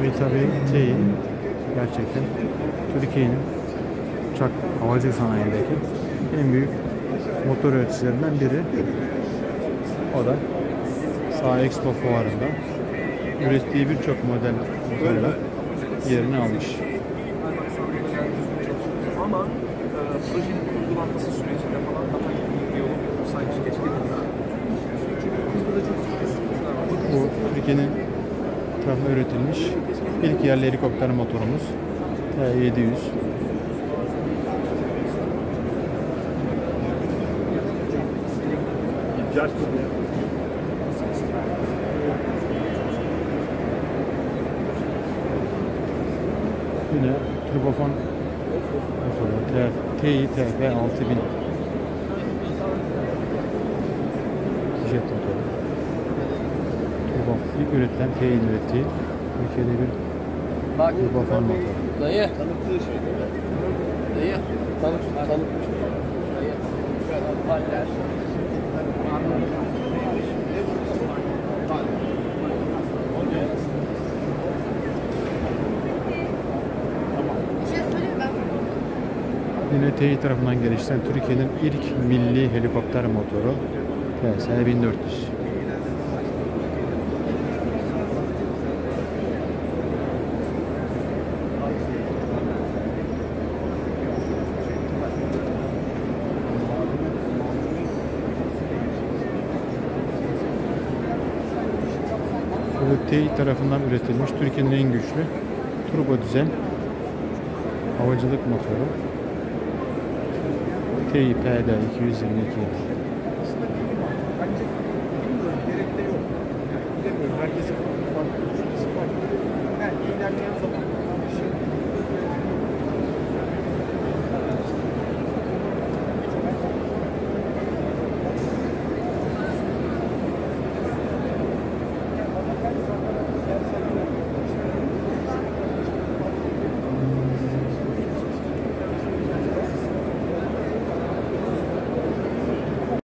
Ve tabii TEİ gerçekten Türkiye'nin uçak havacılık sanayindeki en büyük motor üreticilerinden biri. O da Sağ Expo fuarında ürettiği birçok model motorla yerini almış. Ama projenin kurgulanması sürecinde falan daha iyi bir yol olsaymış keşke. Çünkü kurguda çok sıkıntılar var. Bu Türkiye'nin tarafından üretilmiş ilk yerli helikopter motorumuz T700. Yine turbofan motoru TEİ TF6000 jet motoru. Turbofan ilk üretilen TEİ'nin ürettiği Türkiye'de bir turbofan motoru. Dayı. Tanıttığı şey değil mi? Dayı. Tanıtmış. Dayı. Haller. Yine TEİ tarafından geliştirilen Türkiye'nin ilk milli helikopter motoru TS1400. Bu TEİ tarafından üretilmiş Türkiye'nin en güçlü turbo dizel havacılık motoru TEİ PD 222. Bence bilmiyorum, gerek de yok. Yani bilemiyorum, herkesin farklı düşüncesi farklı. Belki ilerleyen zaman